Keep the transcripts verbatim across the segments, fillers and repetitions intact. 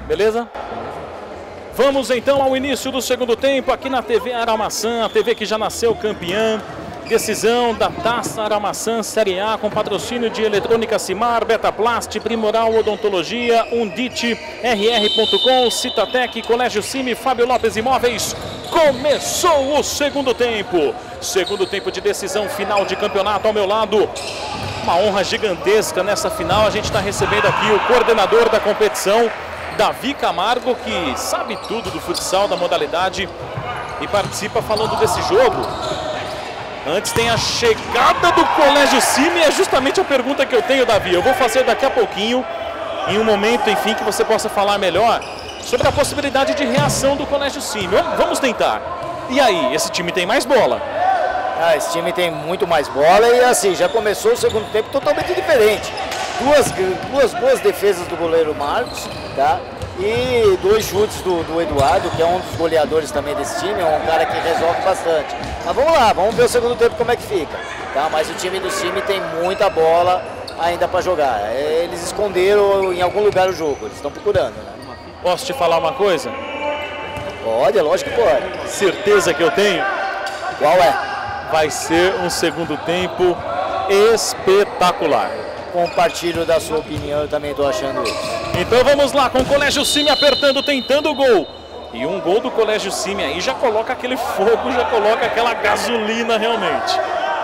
Beleza? Vamos então ao início do segundo tempo aqui na T V Aramaçã, a T V que já nasceu campeã. Decisão da Taça Aramaçã Série A com patrocínio de Eletrônica Cimar, Betaplast, Primoral Odontologia, Undite, R R ponto com, Citatec, Colégio Cime, Fábio Lopes Imóveis. Começou o segundo tempo. Segundo tempo de decisão final de campeonato ao meu lado. Uma honra gigantesca nessa final. A gente está recebendo aqui o coordenador da competição, Davi Camargo, que sabe tudo do futsal, da modalidade e participa falando desse jogo. Antes tem a chegada do Colégio Cime, é justamente a pergunta que eu tenho, Davi. Eu vou fazer daqui a pouquinho, em um momento, enfim, que você possa falar melhor sobre a possibilidade de reação do Colégio Cime. Vamos tentar. E aí, esse time tem mais bola? Ah, esse time tem muito mais bola e assim, já começou o segundo tempo totalmente diferente. Duas, duas boas defesas do goleiro Marcos, tá? E dois chutes do, do Eduardo, que é um dos goleadores também desse time, é um cara que resolve bastante. Mas vamos lá, vamos ver o segundo tempo como é que fica. Tá? Mas o time do Cime tem muita bola ainda para jogar. Eles esconderam em algum lugar o jogo, eles estão procurando. Né? Posso te falar uma coisa? Pode, é lógico que pode. Certeza que eu tenho? Qual é? Vai ser um segundo tempo espetacular. Compartilho da sua opinião, eu também estou achando isso. Então vamos lá, com o Colégio Cime apertando, tentando o gol. E um gol do Colégio Cime aí já coloca aquele fogo, já coloca aquela gasolina realmente.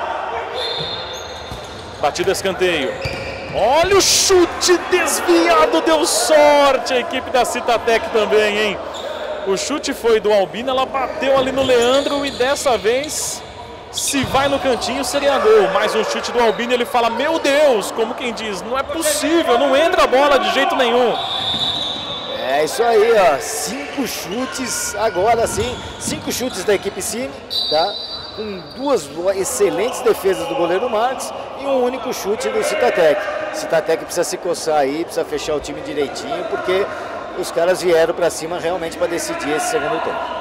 Batida escanteio. Olha o chute desviado, deu sorte a equipe da Citatec também, hein? O chute foi do Albino, ela bateu ali no Leandro e dessa vez, se vai no cantinho, seria gol. Mais um chute do Albino, ele fala, meu Deus, como quem diz, não é possível, não entra a bola de jeito nenhum. É isso aí, ó, cinco chutes, agora sim, cinco chutes da equipe Cime, tá? Com duas excelentes defesas do goleiro Marcos e um único chute do Citatec. Citatec precisa se coçar aí, precisa fechar o time direitinho, porque os caras vieram para cima realmente para decidir esse segundo tempo.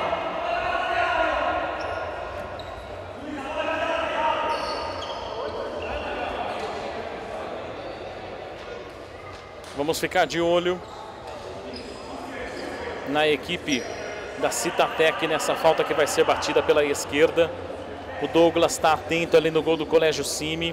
Vamos ficar de olho na equipe da Citatec nessa falta que vai ser batida pela esquerda. O Douglas está atento ali no gol do Colégio Cime.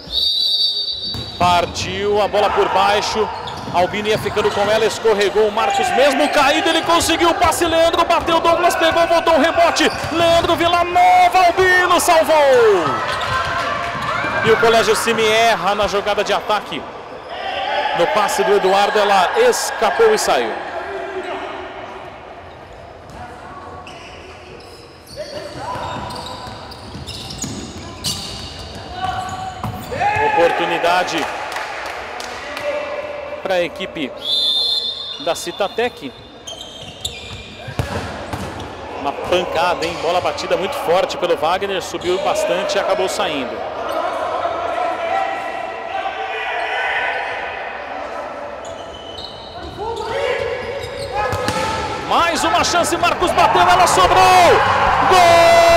Partiu a bola por baixo. Albino ia ficando com ela, escorregou o Marcos mesmo caído, ele conseguiu o passe, Leandro bateu, Douglas pegou, voltou o rebote. Leandro Villanova, Albino salvou. E o Colégio Cime erra na jogada de ataque. No passe do Eduardo, ela escapou e saiu. Oportunidade para a equipe da Citatec. Uma pancada, hein? Bola batida muito forte pelo Wagner, subiu bastante e acabou saindo. Mais uma chance, Marcos bateu, ela sobrou! Gol!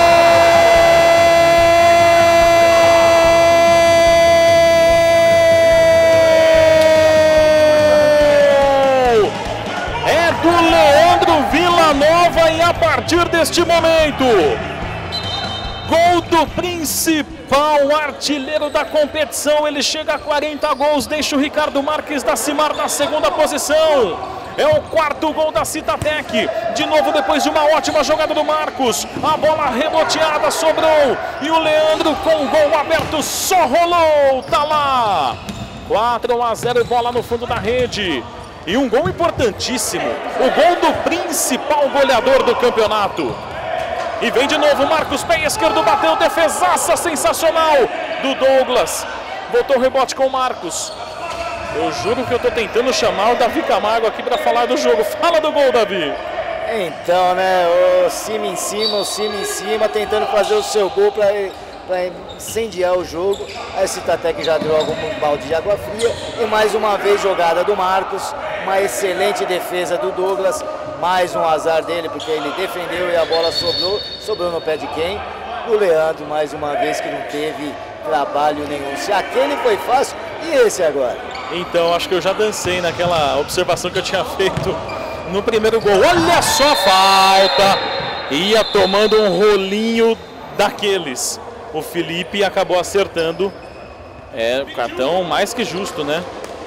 É do Leandro Villanova e a partir deste momento, gol do principal artilheiro da competição, ele chega a quarenta gols, deixa o Ricardo Marques da Cimar na segunda posição. É o quarto gol da Citatec. De novo, depois de uma ótima jogada do Marcos. A bola reboteada sobrou. E o Leandro com o gol aberto só rolou. Tá lá. quatro a zero, bola no fundo da rede. E um gol importantíssimo. O gol do principal goleador do campeonato. E vem de novo Marcos, pé esquerdo, bateu, defesaça sensacional do Douglas. Botou o rebote com o Marcos. Eu juro que eu tô tentando chamar o Davi Camargo aqui para falar do jogo. Fala do gol, Davi. Então, né, o Cime em cima, o Cime em cima, tentando fazer o seu gol para incendiar o jogo. A Citatec já deu algum balde de água fria. E mais uma vez jogada do Marcos, uma excelente defesa do Douglas. Mais um azar dele, porque ele defendeu e a bola sobrou. Sobrou no pé de quem? Do Leandro, mais uma vez que não teve trabalho nenhum. Se aquele foi fácil, e esse agora? Então, acho que eu já dancei naquela observação que eu tinha feito no primeiro gol. Olha só a falta! Ia tomando um rolinho daqueles. O Felipe acabou acertando. É, o cartão mais que justo, né?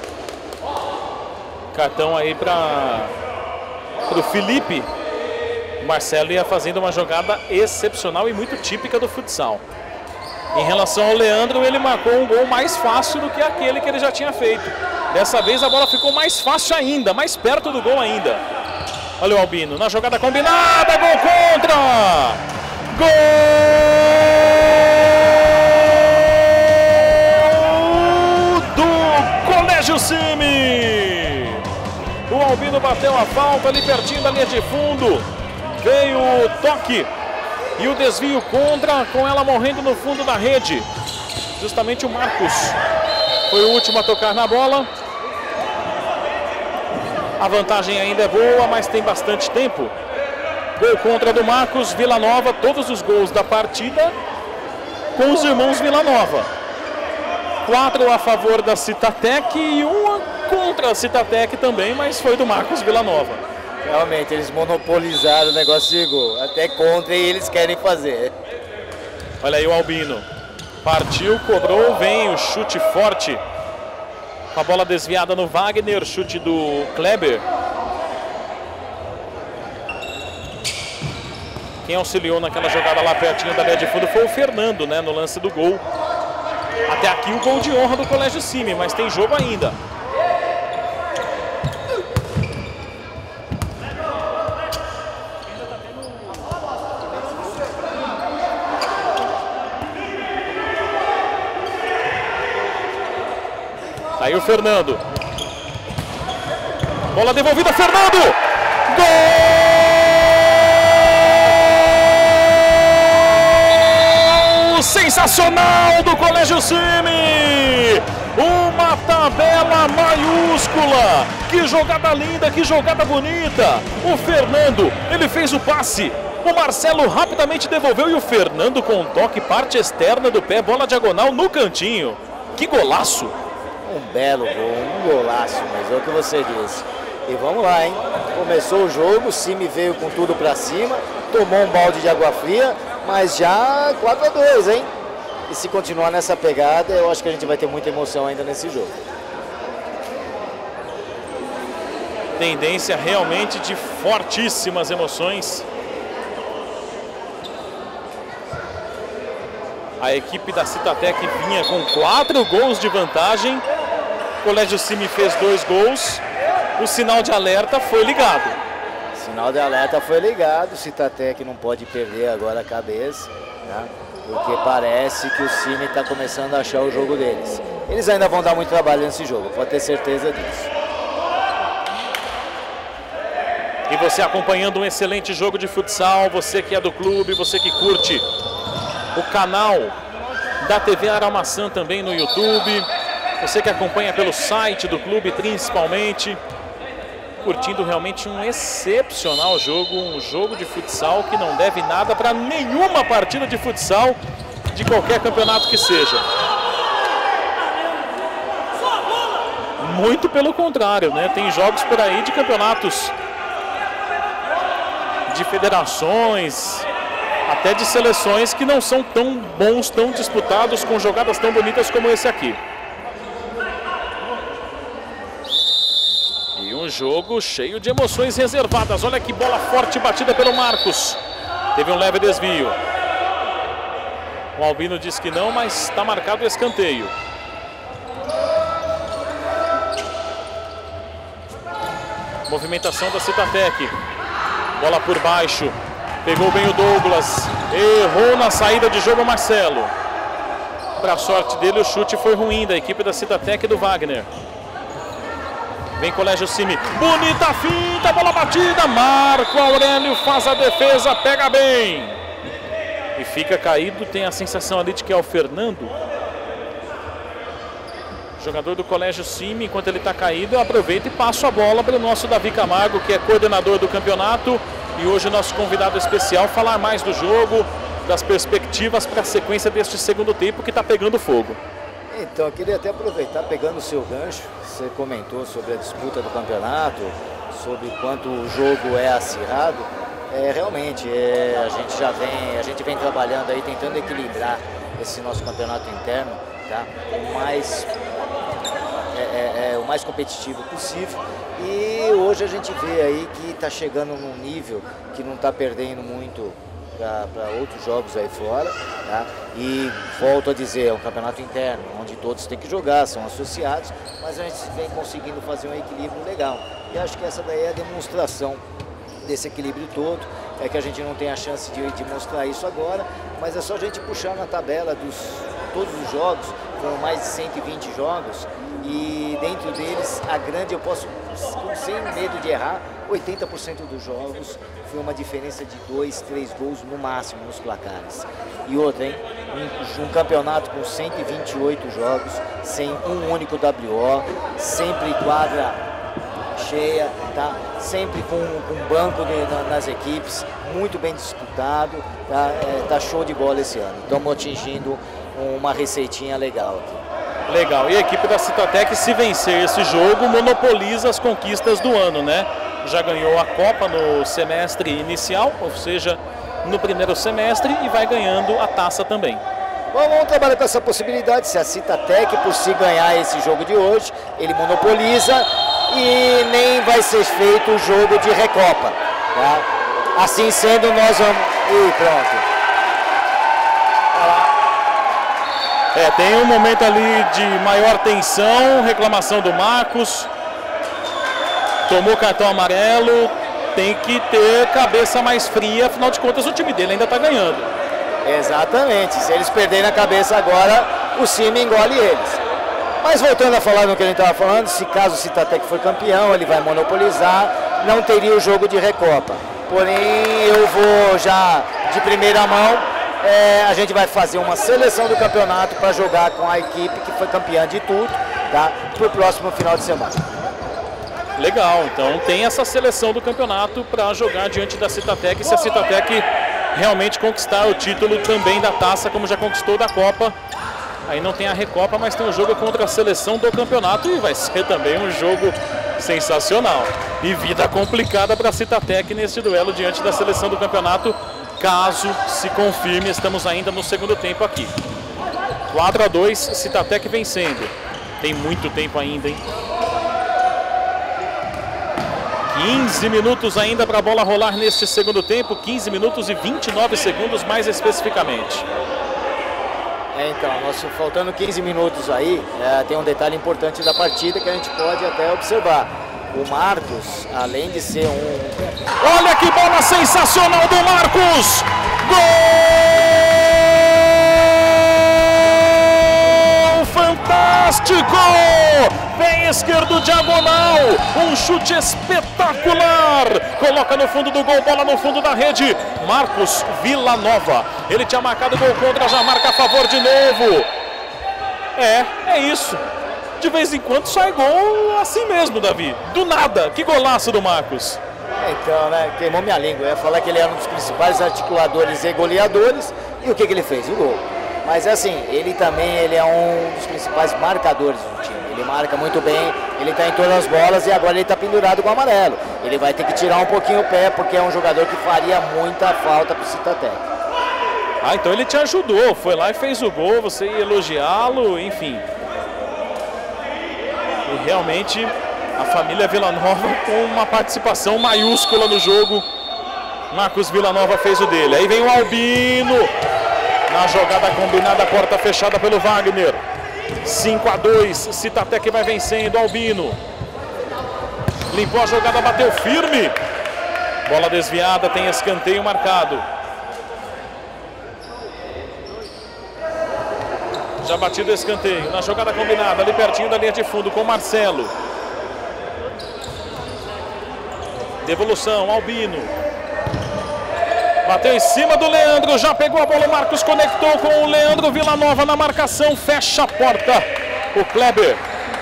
Cartão aí para o Felipe. O Marcelo ia fazendo uma jogada excepcional e muito típica do futsal. Em relação ao Leandro, ele marcou um gol mais fácil do que aquele que ele já tinha feito. Dessa vez a bola ficou mais fácil ainda, mais perto do gol ainda. Olha o Albino, na jogada combinada, gol contra! Gol do Colégio Simi! O Albino bateu a falta ali pertinho da linha de fundo. Veio o toque e o desvio contra, com ela morrendo no fundo da rede. Justamente o Marcos foi o último a tocar na bola. A vantagem ainda é boa, mas tem bastante tempo. Gol contra do Marcos, Vila Nova, todos os gols da partida com os irmãos Vila Nova. Quatro a favor da Citatec e uma contra a Citatec também, mas foi do Marcos Vila Nova. Realmente, eles monopolizaram o negócio de gol, até contra, e eles querem fazer. Olha aí o Albino. Partiu, cobrou, vem o chute forte. Com a bola desviada no Wagner, chute do Kleber. Quem auxiliou naquela jogada lá pertinho da linha de fundo foi o Fernando, né, no lance do gol. Até aqui o gol de honra do Colégio Simi, mas tem jogo ainda. Aí o Fernando. Bola devolvida, Fernando! Gol! Sensacional do Colégio Simi! Uma tabela maiúscula! Que jogada linda, que jogada bonita! O Fernando, ele fez o passe. O Marcelo rapidamente devolveu e o Fernando com um toque, parte externa do pé, bola diagonal no cantinho. Que golaço! Um belo gol, um golaço, mas é o que você disse. E vamos lá, hein? Começou o jogo, o Simi veio com tudo pra cima, tomou um balde de água fria, mas já quatro a dois, hein? E se continuar nessa pegada, eu acho que a gente vai ter muita emoção ainda nesse jogo. Tendência realmente de fortíssimas emoções. A equipe da Citatec vinha com quatro gols de vantagem. O Colégio Simi fez dois gols. O sinal de alerta foi ligado. O sinal de alerta foi ligado. O Citatec não pode perder agora a cabeça, né? Porque parece que o Simi está começando a achar o jogo deles. Eles ainda vão dar muito trabalho nesse jogo, pode ter certeza disso. E você acompanhando um excelente jogo de futsal, você que é do clube, você que curte o canal da T V Aramaçã também no YouTube, você que acompanha pelo site do clube principalmente, curtindo realmente um excepcional jogo, um jogo de futsal que não deve nada para nenhuma partida de futsal de qualquer campeonato que seja. Muito pelo contrário, né? Tem jogos por aí de campeonatos de federações, até de seleções que não são tão bons, tão disputados, com jogadas tão bonitas como esse aqui. E um jogo cheio de emoções reservadas. Olha que bola forte batida pelo Marcos. Teve um leve desvio. O Albino diz que não, mas está marcado o escanteio. Movimentação da Citatec. Bola por baixo. Pegou bem o Douglas. Errou na saída de jogo o Marcelo. Para a sorte dele, o chute foi ruim da equipe da Citatec e do Wagner. Vem Colégio Simi. Bonita finta, bola batida. Marco Aurélio faz a defesa, pega bem. E fica caído, tem a sensação ali de que é o Fernando. Jogador do Colégio Simi, enquanto ele está caído, eu aproveito e passo a bola para o nosso Davi Camargo, que é coordenador do campeonato. E hoje nosso convidado especial, falar mais do jogo, das perspectivas para a sequência deste segundo tempo que está pegando fogo. Então, eu queria até aproveitar, pegando o seu gancho, você comentou sobre a disputa do campeonato, sobre quanto o jogo é acirrado. É, realmente, é, a gente já vem, a gente vem trabalhando aí, tentando equilibrar esse nosso campeonato interno, tá? O mais, é, é, é, o mais competitivo possível. E hoje a gente vê aí que está chegando num nível que não está perdendo muito para outros jogos aí fora, tá? E volto a dizer, é um campeonato interno, onde todos têm que jogar, são associados, mas a gente vem conseguindo fazer um equilíbrio legal. E acho que essa daí é a demonstração desse equilíbrio todo. É que a gente não tem a chance de, de mostrar isso agora, mas é só a gente puxar na tabela dos todos os jogos, foram mais de cento e vinte jogos, e dentro deles, a grande, eu posso, sem medo de errar, oitenta por cento dos jogos foi uma diferença de dois, três gols no máximo nos placares. E outra, hein? Um, um campeonato com cento e vinte e oito jogos, sem um único W O, sempre quadra cheia, tá? Sempre com, com banco de, na, nas equipes, muito bem disputado, tá? É, tá show de bola esse ano. Estamos atingindo uma receitinha legal aqui. Legal, e a equipe da Citatec, se vencer esse jogo, monopoliza as conquistas do ano, né? Já ganhou a Copa no semestre inicial, ou seja, no primeiro semestre, e vai ganhando a taça também. Bom, vamos trabalhar com essa possibilidade. Se a Citatec, por si ganhar esse jogo de hoje, ele monopoliza e nem vai ser feito o jogo de Recopa, tá? Assim sendo, nós vamos... E pronto. É, tem um momento ali de maior tensão, reclamação do Marcos. Tomou cartão amarelo, tem que ter cabeça mais fria, afinal de contas o time dele ainda está ganhando. Exatamente, se eles perderem a cabeça agora, o Cime engole eles. Mas voltando a falar no que a gente estava falando, se caso o Citatec for campeão, ele vai monopolizar, não teria o jogo de Recopa. Porém, eu vou já de primeira mão, é, a gente vai fazer uma seleção do campeonato para jogar com a equipe que foi campeã de tudo, tá? Para o próximo final de semana. Legal, então tem essa seleção do campeonato para jogar diante da Citatec, se a Citatec realmente conquistar o título também da taça, como já conquistou da Copa. Aí não tem a Recopa, mas tem um jogo contra a seleção do campeonato e vai ser também um jogo sensacional. E vida complicada para a Citatec nesse duelo diante da seleção do campeonato, caso se confirme. Estamos ainda no segundo tempo aqui. quatro a dois, Citatec vencendo. Tem muito tempo ainda, hein? quinze minutos ainda para a bola rolar neste segundo tempo, quinze minutos e vinte e nove segundos mais especificamente. É, então, nós, faltando quinze minutos aí, é, tem um detalhe importante da partida que a gente pode até observar. O Marcos, além de ser um... Olha que bola sensacional do Marcos! Gol! Fantástico! Pé esquerdo diagonal, um chute espetacular, coloca no fundo do gol, bola no fundo da rede, Marcos Villanova, ele tinha marcado gol contra, já marca a favor de novo. É, é isso, de vez em quando sai gol assim mesmo, Davi, do nada, que golaço do Marcos. É, então, né, queimou minha língua, eu ia falar que ele era um dos principais articuladores e goleadores, e o que, que ele fez? O gol. Mas assim, ele também ele é um dos principais marcadores do time. Ele marca muito bem, ele está em todas as bolas e agora ele está pendurado com o amarelo. Ele vai ter que tirar um pouquinho o pé porque é um jogador que faria muita falta para o Citatec. Ah, então ele te ajudou, foi lá e fez o gol, você ia elogiá-lo, enfim. E realmente a família Villanova com uma participação maiúscula no jogo. Marcos Villanova fez o dele. Aí vem o Albino. Na jogada combinada, porta fechada pelo Wagner. cinco a dois, Citatec vai vencendo, Albino. Limpou a jogada, bateu firme. Bola desviada, tem escanteio marcado. Já batido o escanteio. Na jogada combinada, ali pertinho da linha de fundo com Marcelo. Devolução, Albino. Bateu em cima do Leandro, já pegou a bola, o Marcos conectou com o Leandro Villanova na marcação, fecha a porta, o Kleber.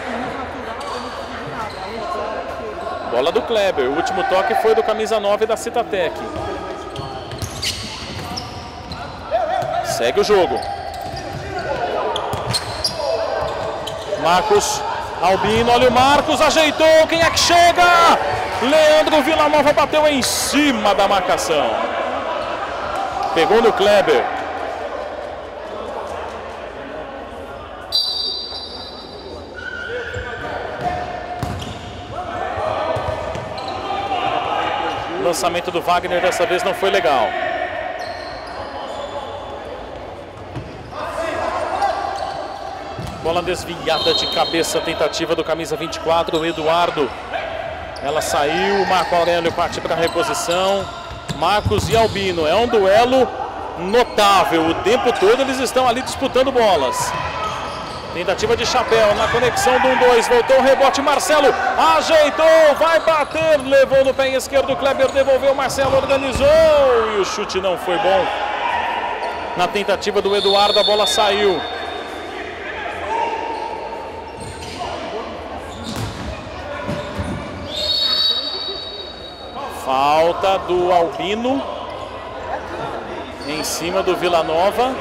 Bola do Kleber, o último toque foi do camisa nove da Citatec. Segue o jogo. Marcos, Albino, olha o Marcos, ajeitou, quem é que chega? Leandro Villanova bateu em cima da marcação. Pegou no Kleber. O lançamento do Wagner dessa vez não foi legal. Bola desviada de cabeça, tentativa do camisa vinte e quatro, o Eduardo. Ela saiu, o Marco Aurélio parte para a reposição. Marcos e Albino, é um duelo notável. O tempo todo eles estão ali disputando bolas. Tentativa de chapéu na conexão do um dois, voltou o rebote, Marcelo ajeitou, vai bater, levou no pé esquerdo, Kleber devolveu, Marcelo organizou e o chute não foi bom. Na tentativa do Eduardo, a bola saiu. Falta do Albino em cima do Villanova.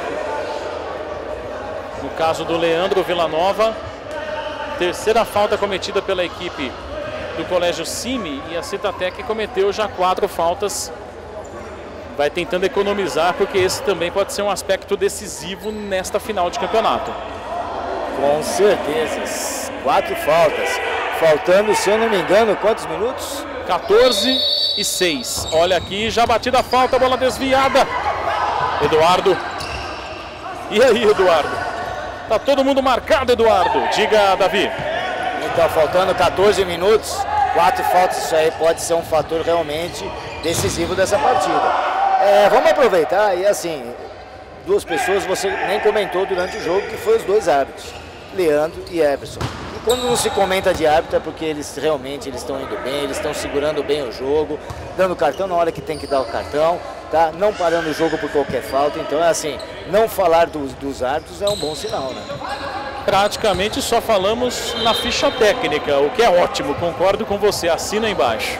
No caso do Leandro Villanova, terceira falta cometida pela equipe do Colégio Cime, e a Citatec cometeu já quatro faltas. Vai tentando economizar, porque esse também pode ser um aspecto decisivo nesta final de campeonato. Com certeza, quatro faltas. Faltando, se eu não me engano, quantos minutos? quatorze e seis. Olha aqui, já batida a falta, bola desviada. Eduardo. E aí, Eduardo? Tá todo mundo marcado, Eduardo. Diga, Davi. Então, faltando quatorze minutos, quatro faltas, isso aí pode ser um fator realmente decisivo dessa partida. É, vamos aproveitar e assim, duas pessoas você nem comentou durante o jogo, que foi os dois árbitros, Leandro e Everson. E quando não se comenta de árbitro é porque eles realmente eles estão indo bem, eles estão segurando bem o jogo, dando cartão na hora que tem que dar o cartão, tá? Não parando o jogo por qualquer falta. Então é assim, não falar dos, dos árbitros é um bom sinal, né? Praticamente só falamos na ficha técnica, o que é ótimo, concordo com você, assina embaixo.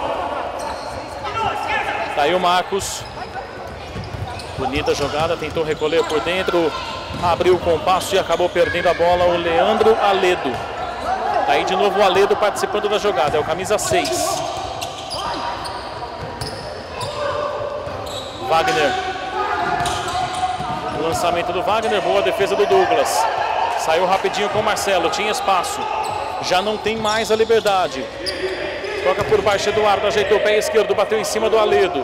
Tá aí o Marcos. Bonita jogada, tentou recolher por dentro, abriu o compasso e acabou perdendo a bola o Leandro Aledo. Tá aí de novo o Aledo participando da jogada, é o camisa seis. Wagner. O lançamento do Wagner, boa defesa do Douglas. Saiu rapidinho com o Marcelo, tinha espaço. Já não tem mais a liberdade. Toca por baixo, Eduardo ajeitou o pé esquerdo, bateu em cima do Aledo.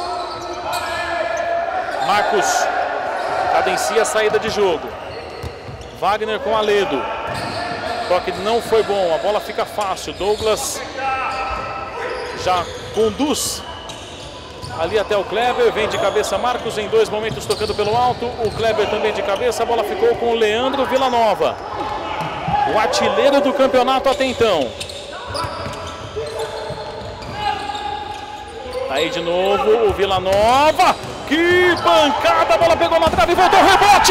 Marcos cadencia a saída de jogo. Wagner com Aledo. Toque não foi bom, a bola fica fácil. Douglas já conduz ali até o Kleber, vem de cabeça Marcos em dois momentos tocando pelo alto. O Kleber também de cabeça, a bola ficou com o Leandro Villanova, o artilheiro do campeonato até então. Aí de novo o Villanova. Que pancada, a bola pegou na trave e voltou, rebote!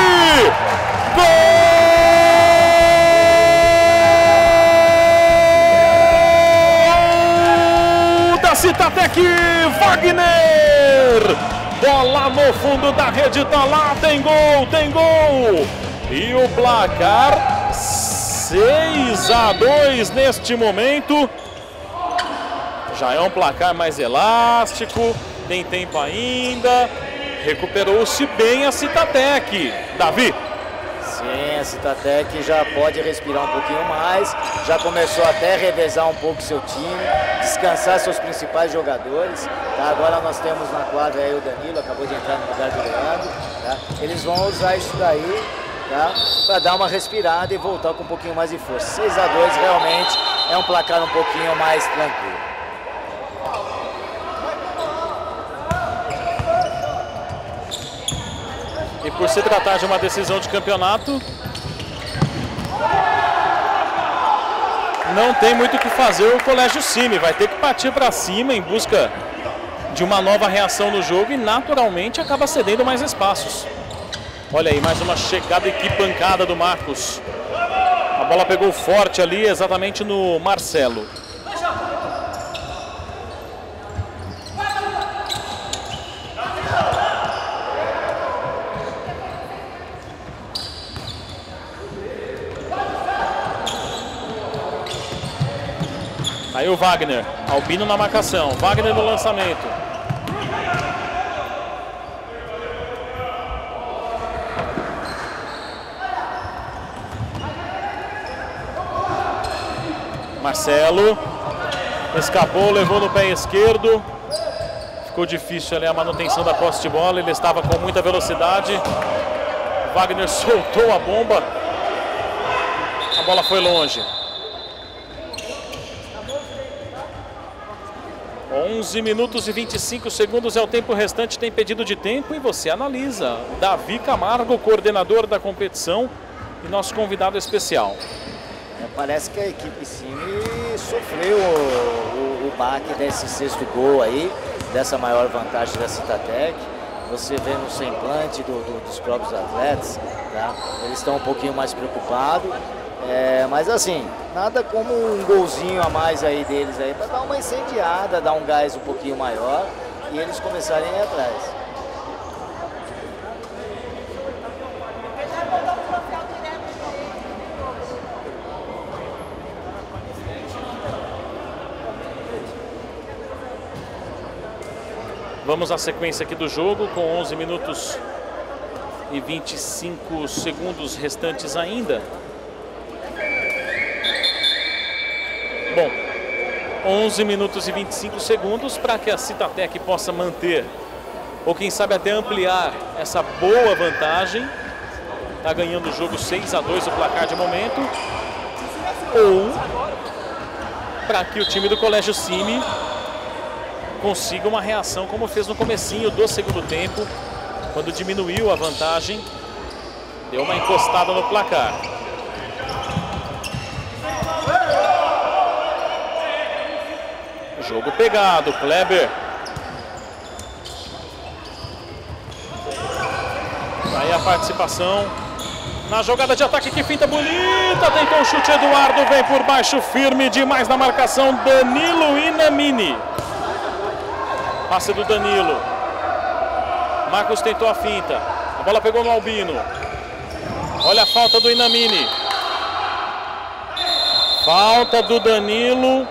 Gol da Citatec, Wagner! Bola no fundo da rede, tá lá, tem gol, tem gol! E o placar seis a dois neste momento. Já é um placar mais elástico. Tem tempo ainda, recuperou-se bem a Citatec. Davi? Sim, a Citatec já pode respirar um pouquinho mais, já começou até a revezar um pouco seu time, descansar seus principais jogadores. Tá? Agora nós temos na quadra aí o Danilo, acabou de entrar no lugar do Leandro. Tá? Eles vão usar isso daí, tá? Para dar uma respirada e voltar com um pouquinho mais de força. seis a dois realmente é um placar um pouquinho mais tranquilo. E por se tratar de uma decisão de campeonato, não tem muito o que fazer o Colégio Cime. Vai ter que partir para cima em busca de uma nova reação no jogo e naturalmente acaba cedendo mais espaços. Olha aí, mais uma chegada e que pancada do Marcos. A bola pegou forte ali, exatamente no Marcelo. Aí o Wagner, Albino na marcação, Wagner no lançamento. Marcelo, escapou, levou no pé esquerdo. Ficou difícil ali a manutenção da posse de bola, ele estava com muita velocidade. Wagner soltou a bomba. A bola foi longe. onze minutos e vinte e cinco segundos é o tempo restante, tem pedido de tempo e você analisa. Davi Camargo, coordenador da competição e nosso convidado especial. É, parece que a equipe Cime sofreu o, o, o baque desse sexto gol aí, dessa maior vantagem da Citatec. Você vê no semblante do, do, dos próprios atletas, tá? Eles estão um pouquinho mais preocupados. É, mas assim, nada como um golzinho a mais aí deles aí para dar uma incendiada, dar um gás um pouquinho maior e eles começarem a ir atrás. Vamos à sequência aqui do jogo com onze minutos e vinte e cinco segundos restantes ainda. Bom, onze minutos e vinte e cinco segundos para que a Citatec possa manter, ou quem sabe até ampliar essa boa vantagem. Está ganhando o jogo seis a dois o placar de momento. Ou para que o time do Colégio Cime consiga uma reação como fez no comecinho do segundo tempo, quando diminuiu a vantagem, deu uma encostada no placar. Jogo pegado, Kleber. Aí a participação na jogada de ataque, que finta bonita, tentou um chute, Eduardo vem por baixo, firme demais na marcação, Danilo Inamini. Passe do Danilo. Marcos tentou a finta, a bola pegou no Albino. Olha a falta do Inamini. Falta do Danilo.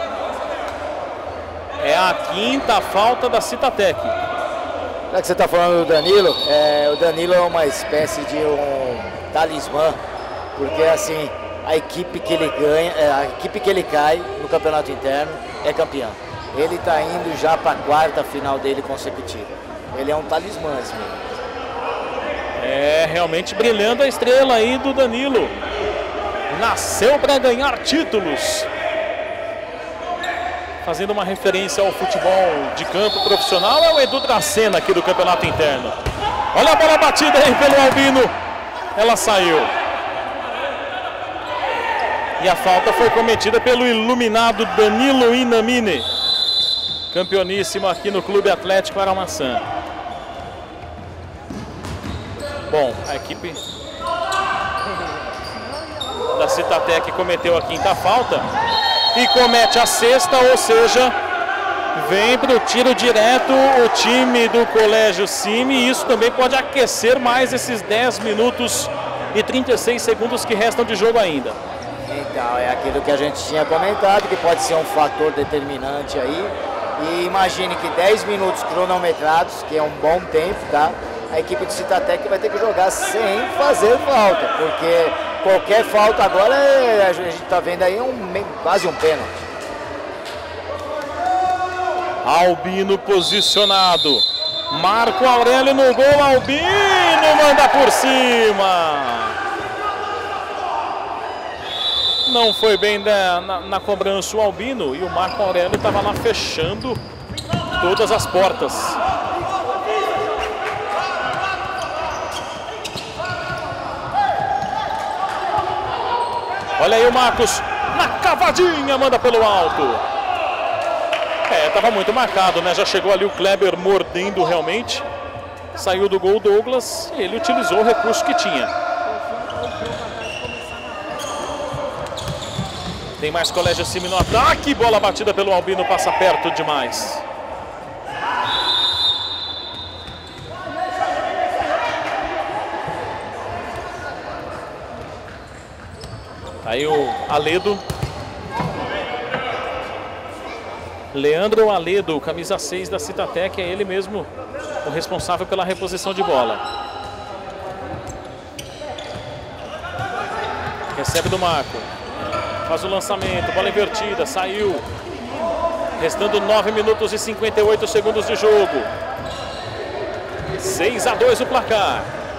É a quinta falta da Citatec. Já que você está falando do Danilo, é, o Danilo é uma espécie de um talismã, porque assim, a equipe que ele ganha, a equipe que ele cai no campeonato interno é campeã. Ele está indo já para a quarta final dele consecutiva. Ele é um talismã, esse mesmo. É, realmente brilhando a estrela aí do Danilo. Nasceu para ganhar títulos. Fazendo uma referência ao futebol de campo profissional, é o Edu Dracena aqui do campeonato interno. Olha a bola batida aí pelo Albino. Ela saiu. E a falta foi cometida pelo iluminado Danilo Inamini. Campeoníssimo aqui no Clube Atlético Aramaçã. Bom, a equipe da Citatec cometeu a quinta falta e comete a sexta, ou seja, vem para o tiro direto o time do Colégio Cime, e isso também pode aquecer mais esses dez minutos e trinta e seis segundos que restam de jogo ainda. Então, é aquilo que a gente tinha comentado, que pode ser um fator determinante aí. E imagine que dez minutos cronometrados, que é um bom tempo, tá? A equipe do Citatec vai ter que jogar sem fazer falta, porque qualquer falta agora, a gente está vendo aí um, quase um pênalti. Albino posicionado. Marco Aurélio no gol, Albino manda por cima. Não foi bem na, na, na cobrança o Albino, e o Marco Aurélio estava lá fechando todas as portas. Olha aí o Marcos, na cavadinha, manda pelo alto. É, estava muito marcado, né? Já chegou ali o Kleber mordendo realmente. Saiu do gol o Douglas e ele utilizou o recurso que tinha. Tem mais Colégio Cime no ataque. Bola batida pelo Albino, passa perto demais. Aí o Aledo. Leandro Aledo, camisa seis da Citatec, é ele mesmo o responsável pela reposição de bola. Recebe do Marco. Faz o lançamento, bola invertida, saiu. Restando nove minutos e cinquenta e oito segundos de jogo. seis a dois o placar.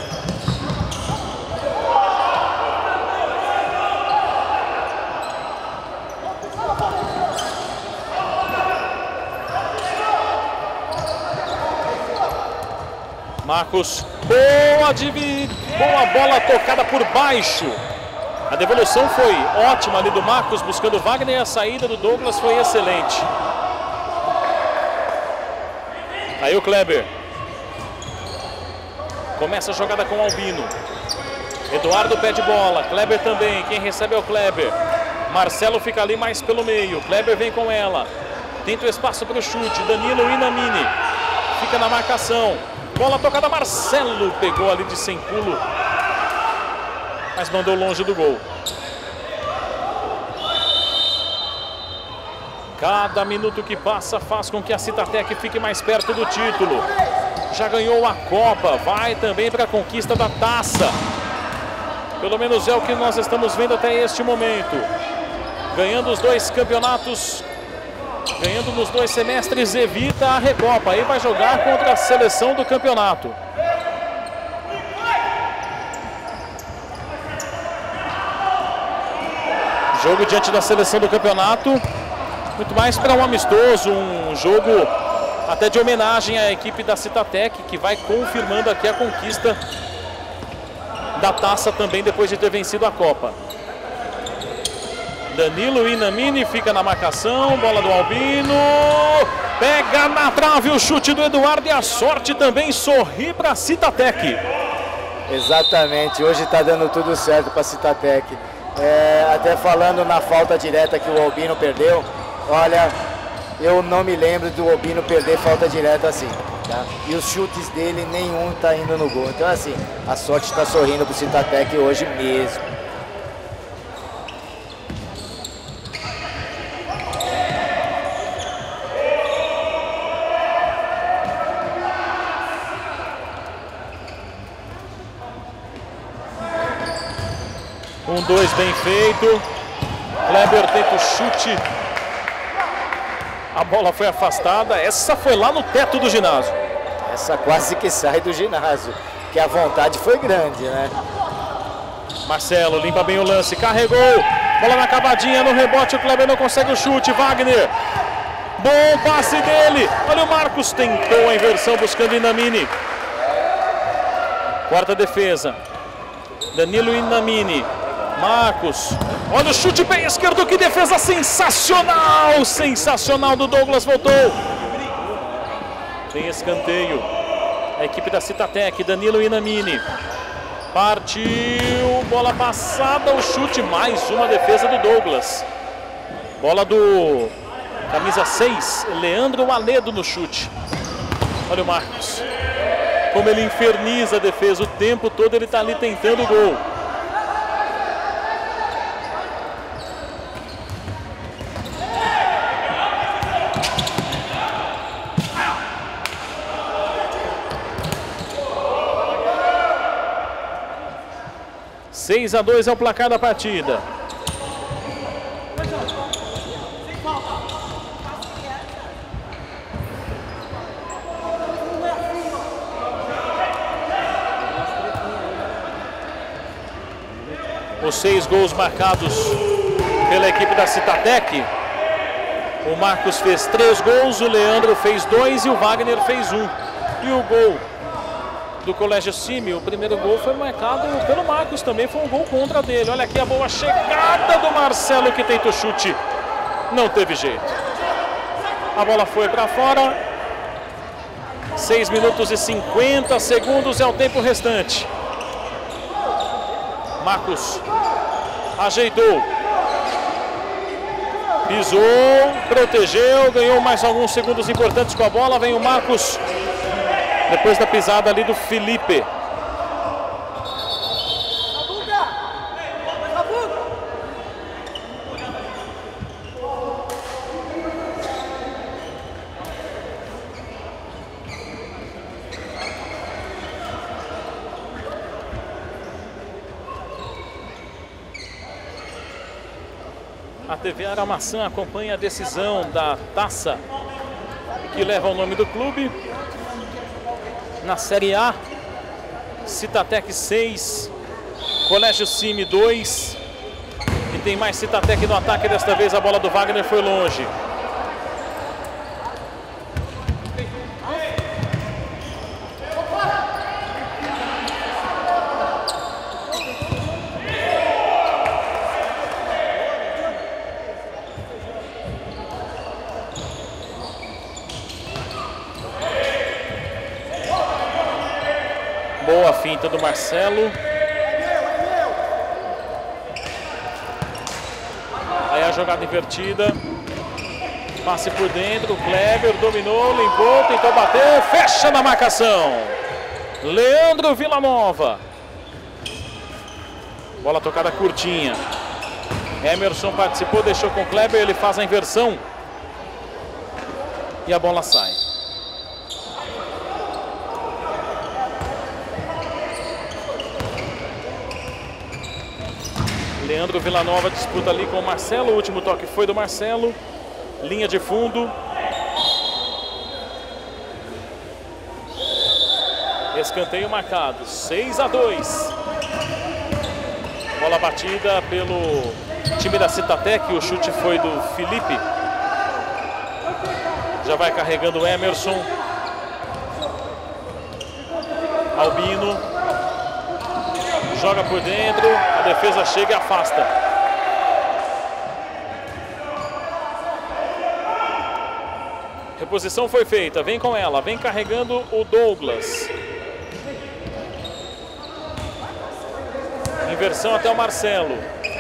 Marcos, boa, divi... boa bola tocada por baixo. A devolução foi ótima ali do Marcos, buscando o Wagner, e a saída do Douglas foi excelente. Aí o Kleber. Começa a jogada com o Albino. Eduardo pede bola, Kleber também, quem recebe é o Kleber. Marcelo fica ali mais pelo meio, Kleber vem com ela. Tenta o espaço para o chute, Danilo Inamini. Fica na marcação. Bola tocada, Marcelo pegou ali de sem pulo, mas mandou longe do gol. Cada minuto que passa faz com que a Citatec fique mais perto do título. Já ganhou a Copa, vai também para a conquista da taça. Pelo menos é o que nós estamos vendo até este momento. Ganhando os dois campeonatos, ganhando nos dois semestres, evita a Recopa. Aí vai jogar contra a seleção do campeonato. Jogo diante da seleção do campeonato, muito mais para um amistoso, um jogo até de homenagem à equipe da Citatec, que vai confirmando aqui a conquista da taça também depois de ter vencido a Copa. Danilo Inamini fica na marcação, bola do Albino, pega na trave o chute do Eduardo e a sorte também sorri para a Citatec. Exatamente, hoje está dando tudo certo para a Citatec. É, até falando na falta direta que o Albino perdeu, olha, eu não me lembro do Albino perder falta direta assim, tá? E os chutes dele, nenhum está indo no gol. Então assim, a sorte está sorrindo para o Citatec hoje mesmo. Um, dois, bem feito. Kleber tenta o chute. A bola foi afastada. Essa foi lá no teto do ginásio. Essa quase que sai do ginásio, que a vontade foi grande, né? Marcelo limpa bem o lance, carregou. Bola na cavadinha, no rebote o Kleber não consegue o chute. Wagner. Bom passe dele. Olha o Marcos, tentou a inversão buscando Inamini. Quarta defesa. Danilo Inamini. Marcos, olha o chute bem esquerdo, que defesa sensacional, sensacional do Douglas, voltou. Tem escanteio, a equipe da Citatec, Danilo Inamini. Partiu, bola passada, o chute, mais uma defesa do Douglas. Bola do camisa seis, Leandro Aledo no chute. Olha o Marcos, como ele inferniza a defesa, o tempo todo ele está ali tentando o gol. seis a dois é o placar da partida. Os seis gols marcados pela equipe da Citatec. O Marcos fez três gols, o Leandro fez dois e o Wagner fez um. E o gol do Colégio Simi, o primeiro gol foi marcado pelo Marcos, também foi um gol contra dele. Olha aqui a boa chegada do Marcelo, que tenta o chute, não teve jeito. A bola foi para fora. seis minutos e cinquenta segundos é o tempo restante. Marcos ajeitou, pisou, protegeu, ganhou mais alguns segundos importantes com a bola. Vem o Marcos, depois da pisada ali do Felipe. A T V Aramaçã acompanha a decisão da taça que leva o nome do clube. Na Série A, Citatec seis, Colégio Cime dois. E tem mais Citatec no ataque, desta vez a bola do Wagner foi longe. Boa finta do Marcelo. Aí a jogada invertida. Passe por dentro. Kleber dominou, limpou, tentou bater. Fecha na marcação. Leandro Villanova. Bola tocada curtinha. Emerson participou, deixou com o Kleber. Ele faz a inversão. E a bola sai. Leandro Villanova disputa ali com o Marcelo. O último toque foi do Marcelo. Linha de fundo. Escanteio marcado. seis a dois. Bola batida pelo time da Citatec. O chute foi do Felipe. Já vai carregando o Emerson. Albino. Joga por dentro, a defesa chega e afasta. Reposição foi feita, vem com ela, vem carregando o Douglas. Inversão até o Marcelo.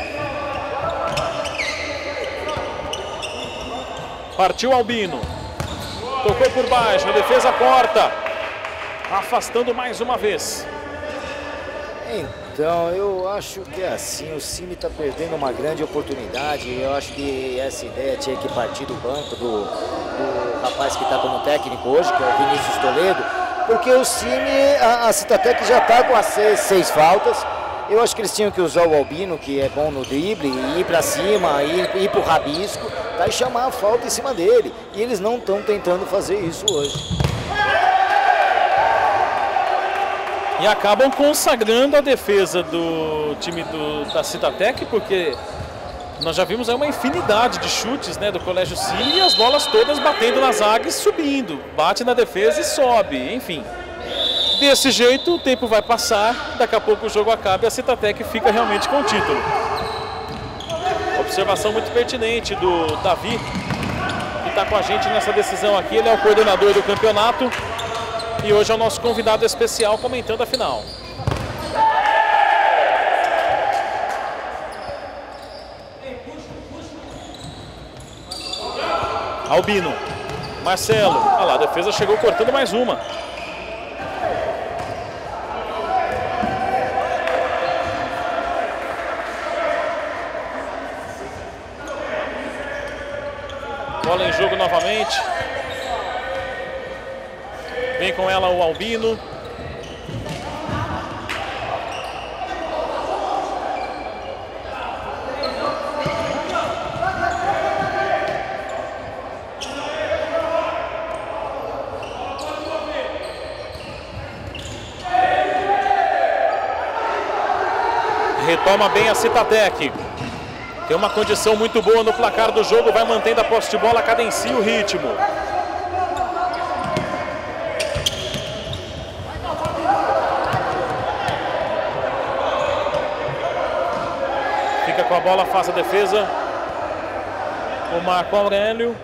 Partiu Albino. Tocou por baixo, a defesa corta. Afastando mais uma vez. Então, eu acho que é assim, o Cime está perdendo uma grande oportunidade. Eu acho que essa ideia tinha que partir do banco do, do rapaz que está como técnico hoje, que é o Vinícius Toledo, porque o Cime, a, a Citatec já está com as seis, seis faltas. Eu acho que eles tinham que usar o Albino, que é bom no drible, ir para cima, ir, ir para o rabisco, tá, e chamar a falta em cima dele. E eles não estão tentando fazer isso hoje. E acabam consagrando a defesa do time do, da Citatec, porque nós já vimos aí uma infinidade de chutes, né, do Colégio Cime, e as bolas todas batendo na zaga e subindo. Bate na defesa e sobe, enfim. Desse jeito o tempo vai passar, daqui a pouco o jogo acaba e a Citatec fica realmente com o título. Observação muito pertinente do Davi, que está com a gente nessa decisão aqui. Ele é o coordenador do campeonato. E hoje é o nosso convidado especial comentando a final. Albino. Marcelo. Olha lá, a defesa chegou cortando mais uma. Bola em jogo novamente. Vem com ela o Albino. Retoma bem a Citatec. Tem uma condição muito boa no placar do jogo. Vai mantendo a posse de bola, cadencia o ritmo. Com a bola, faz a defesa o Marco Aurélio.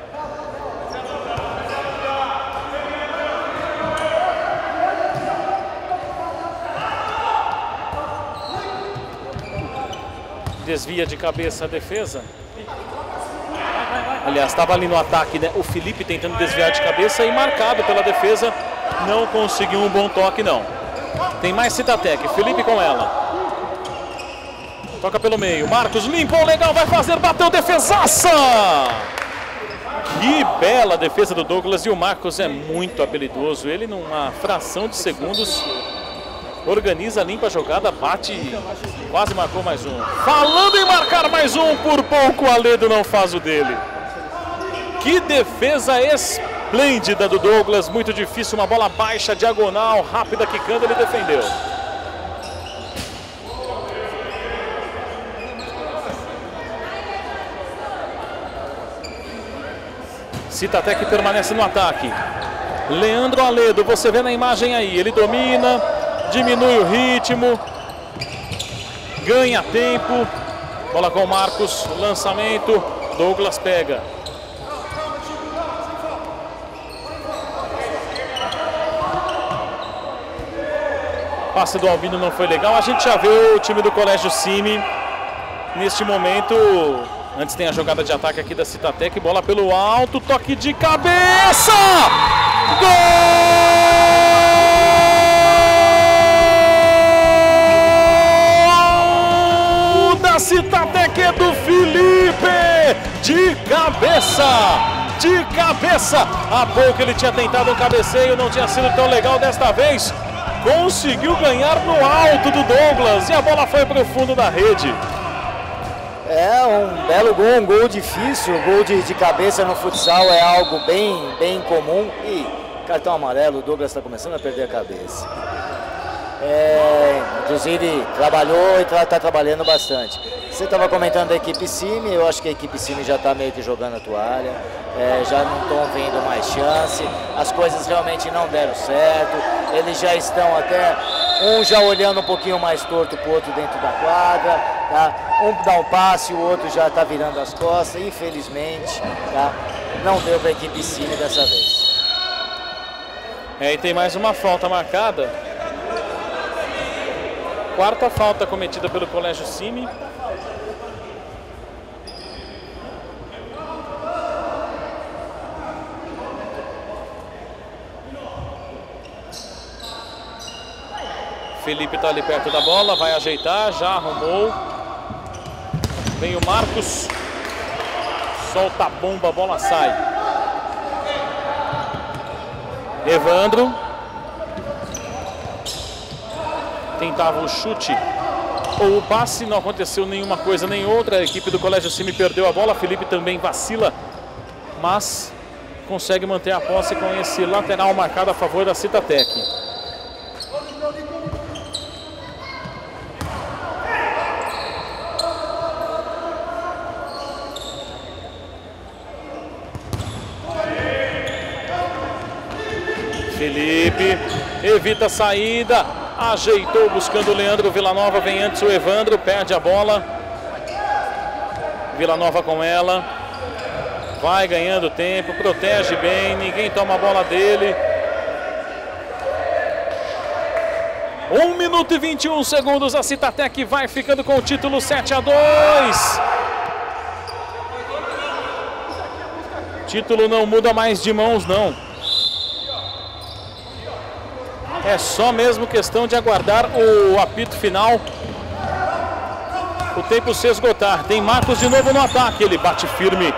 Desvia de cabeça a defesa. Aliás, estava ali no ataque, né? O Felipe tentando desviar de cabeça e marcado pela defesa. Não conseguiu um bom toque, não. Tem mais Citatec. Felipe com ela. Toca pelo meio, Marcos limpou, legal, vai fazer, bateu, defesaça! Que bela defesa do Douglas, e o Marcos é muito habilidoso. Ele, numa fração de segundos, organiza, limpa a jogada, bate, quase marcou mais um. Falando em marcar mais um, por pouco o Aledo não faz o dele. Que defesa esplêndida do Douglas, muito difícil, uma bola baixa, diagonal, rápida, quicando, ele defendeu. Citatec permanece no ataque. Leandro Aledo, você vê na imagem aí, ele domina, diminui o ritmo, ganha tempo, bola com o Marcos, lançamento, Douglas pega. Passe do Albino não foi legal, a gente já vê o time do Colégio Simi neste momento. Antes tem a jogada de ataque aqui da Citatec, bola pelo alto, toque de cabeça! Gol da Citatec é do Felipe! De cabeça! De cabeça! Há pouco ele tinha tentado um cabeceio, não tinha sido tão legal desta vez. Conseguiu ganhar no alto do Douglas e a bola foi para o fundo da rede. É um belo gol, um gol difícil, gol de, de cabeça no futsal é algo bem, bem comum. E cartão amarelo, o Douglas está começando a perder a cabeça. É, inclusive trabalhou e está trabalhando bastante. Você estava comentando da equipe Simi, eu acho que a equipe Simi já está meio que jogando a toalha, é, já não estão vendo mais chance, as coisas realmente não deram certo, eles já estão até, um já olhando um pouquinho mais torto para o outro dentro da quadra, tá? Um dá um passe, o outro já está virando as costas, infelizmente, tá? Não deu para a equipe Simi dessa vez. É, e tem mais uma falta marcada, quarta falta cometida pelo Colégio Simi. Felipe está ali perto da bola, vai ajeitar, já arrumou. Vem o Marcos, solta a bomba, a bola sai. Evandro. Tentava o chute ou o passe, não aconteceu nenhuma coisa nem outra. A equipe do Colégio Simi perdeu a bola, Felipe também vacila, mas consegue manter a posse com esse lateral marcado a favor da Citatec. Felipe evita a saída, ajeitou buscando o Leandro Villanova, vem antes o Evandro, perde a bola. Villanova com ela, vai ganhando tempo, protege bem, ninguém toma a bola dele. um minuto e vinte e um segundos, a Citatec vai ficando com o título sete a dois. Título não muda mais de mãos não. É só mesmo questão de aguardar o apito final, o tempo se esgotar. Tem Marcos de novo no ataque, ele bate firme.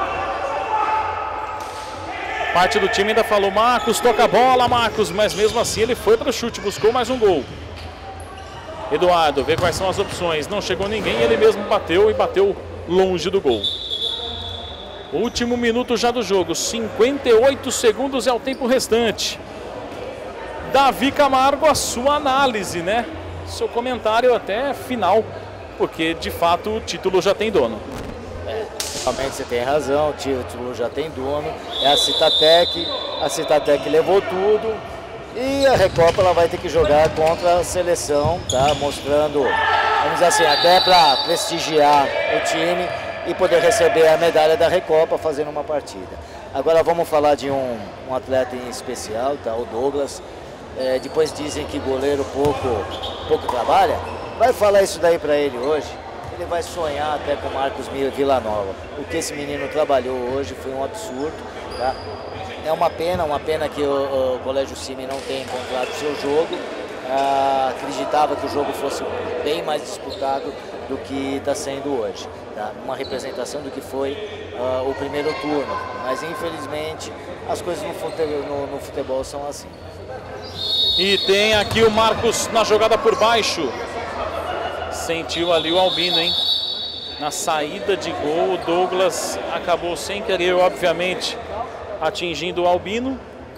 Parte do time ainda falou, Marcos, toca a bola, Marcos, mas mesmo assim ele foi para o chute, buscou mais um gol. Eduardo, vê quais são as opções, não chegou ninguém, ele mesmo bateu e bateu longe do gol. Último minuto já do jogo, cinquenta e oito segundos é o tempo restante. Davi Camargo, a sua análise, né? Seu comentário até final, porque de fato o título já tem dono. É, realmente você tem razão, o título já tem dono, é a Citatec, a Citatec levou tudo e a Recopa ela vai ter que jogar contra a seleção, tá? Mostrando, vamos dizer assim, até para prestigiar o time e poder receber a medalha da Recopa fazendo uma partida. Agora vamos falar de um, um atleta em especial, tá? O Douglas. É, depois dizem que goleiro pouco, pouco trabalha. Vai falar isso daí para ele hoje. Ele vai sonhar até com o Marcos Villanova. O que esse menino trabalhou hoje foi um absurdo, tá? É uma pena, uma pena que o, o Colégio Simi não tenha encontrado o seu jogo. Ah, acreditava que o jogo fosse bem mais disputado do que está sendo hoje, tá? Uma representação do que foi ah, o primeiro turno. Mas infelizmente as coisas no futebol, no, no futebol são assim. E tem aqui o Marcos na jogada por baixo. Sentiu ali o Albino, hein? Na saída de gol, o Douglas acabou sem querer, obviamente, atingindo o Albino.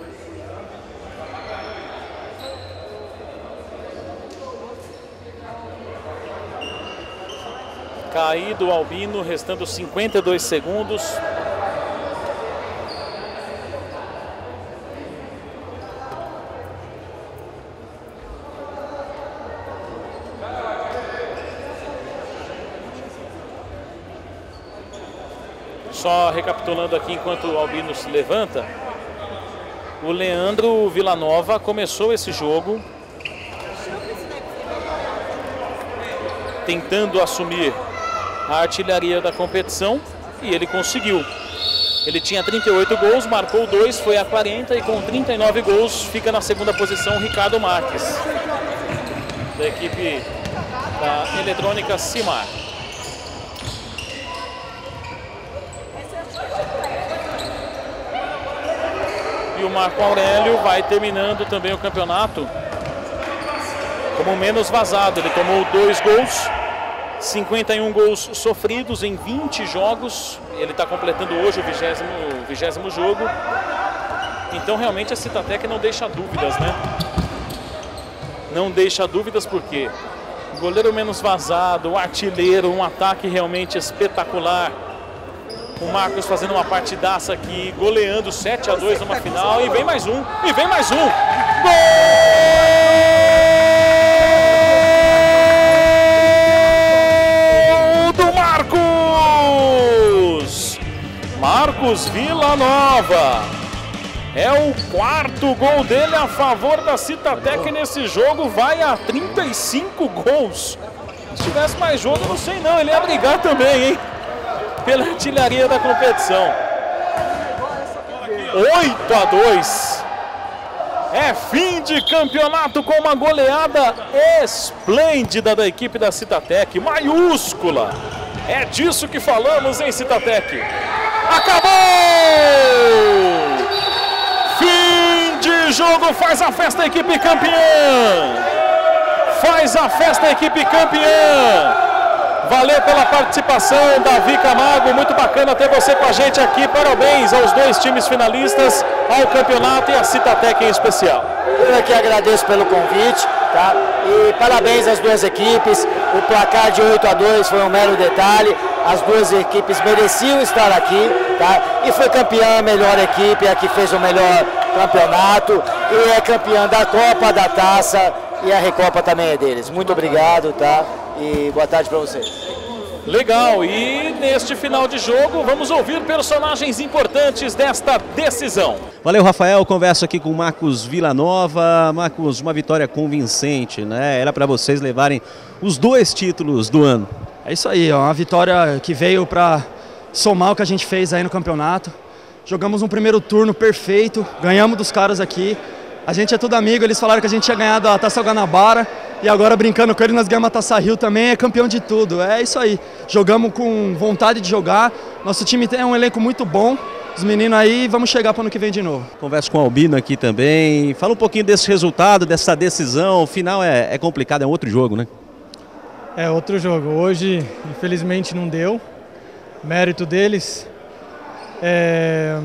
Caído o Albino, restando cinquenta e dois segundos. Só recapitulando aqui enquanto o Albino se levanta, o Leandro Villanova começou esse jogo tentando assumir a artilharia da competição e ele conseguiu. Ele tinha trinta e oito gols, marcou dois, foi a quarenta e com trinta e nove gols fica na segunda posição Ricardo Marques, da equipe da Eletrônica Cimar. E o Marco Aurélio vai terminando também o campeonato como menos vazado. Ele tomou dois gols, cinquenta e um gols sofridos em vinte jogos. Ele está completando hoje o vigésimo, vigésimo jogo. Então realmente a Citatec não deixa dúvidas, né? Não deixa dúvidas porque o goleiro menos vazado, o artilheiro, um ataque realmente espetacular. O Marcos fazendo uma partidaça aqui, goleando sete a dois numa final. E vem mais um, e vem mais um. Gol do Marcos! Marcos Villanova. É o quarto gol dele a favor da Citatec nesse jogo. Vai a trinta e cinco gols. Se tivesse mais jogo, não sei não. Ele ia brigar também, hein? Pela artilharia da competição. oito a dois. É fim de campeonato com uma goleada esplêndida da equipe da Citatec, maiúscula. É disso que falamos em Citatec. Acabou! Fim de jogo, faz a festa a equipe campeã. Faz a festa a equipe campeã. Valeu pela participação, Davi Camargo, muito bacana ter você com a gente aqui. Parabéns aos dois times finalistas, ao campeonato e à Citatec em especial. Eu aqui agradeço pelo convite, tá? E parabéns às duas equipes. O placar de oito a dois foi um mero detalhe. As duas equipes mereciam estar aqui, tá? E foi campeã a melhor equipe, a que fez o melhor campeonato. E é campeã da Copa, da Taça, e a Recopa também é deles. Muito obrigado, tá? E boa tarde para vocês. Legal, e neste final de jogo vamos ouvir personagens importantes desta decisão. Valeu, Rafael, converso aqui com o Marcos Villanova. Marcos, uma vitória convincente, né? Era para vocês levarem os dois títulos do ano. É isso aí, ó, uma vitória que veio para somar o que a gente fez aí no campeonato. Jogamos um primeiro turno perfeito, ganhamos dos caras aqui. A gente é tudo amigo, eles falaram que a gente tinha ganhado a Taça Guanabara e agora brincando com eles nós ganhamos a Taça Rio também, é campeão de tudo. É isso aí, jogamos com vontade de jogar, nosso time tem um elenco muito bom, os meninos aí, vamos chegar para o ano que vem de novo. Converso com o Albino aqui também, fala um pouquinho desse resultado, dessa decisão, o final é, é complicado, é um outro jogo, né? É outro jogo, hoje infelizmente não deu, mérito deles. É...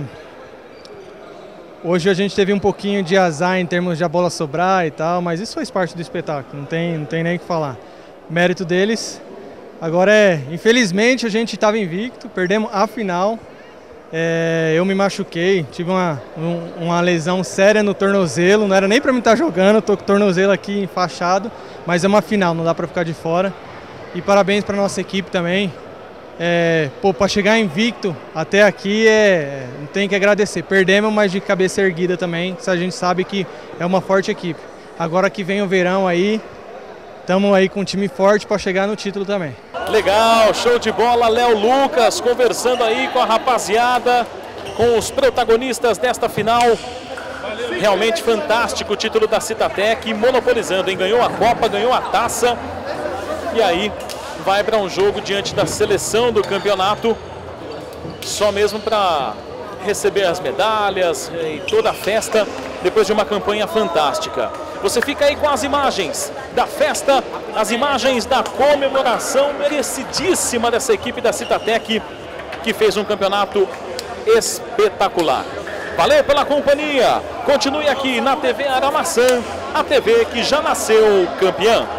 Hoje a gente teve um pouquinho de azar em termos de a bola sobrar e tal, mas isso faz parte do espetáculo, não tem, não tem nem o que falar. Mérito deles. Agora é, infelizmente a gente estava invicto, perdemos a final. É, eu me machuquei, tive uma, um, uma lesão séria no tornozelo, não era nem para mim estar jogando, estou com o tornozelo aqui enfaixado, mas é uma final, não dá para ficar de fora. E parabéns para nossa equipe também. É, pô, para chegar invicto até aqui, é, tem que agradecer. Perdemos, mas de cabeça erguida também, a gente sabe que é uma forte equipe. Agora que vem o verão aí, estamos aí com um time forte para chegar no título também. Legal, show de bola, Léo Lucas conversando aí com a rapaziada, com os protagonistas desta final. Realmente fantástico o título da Citatec, monopolizando, hein? Ganhou a Copa, ganhou a Taça e aí vai para um jogo diante da seleção do campeonato, só mesmo para receber as medalhas e toda a festa depois de uma campanha fantástica. Você fica aí com as imagens da festa, as imagens da comemoração merecidíssima dessa equipe da Citatec, que fez um campeonato espetacular. Valeu pela companhia. Continue aqui na T V Aramaçã, a T V que já nasceu campeã.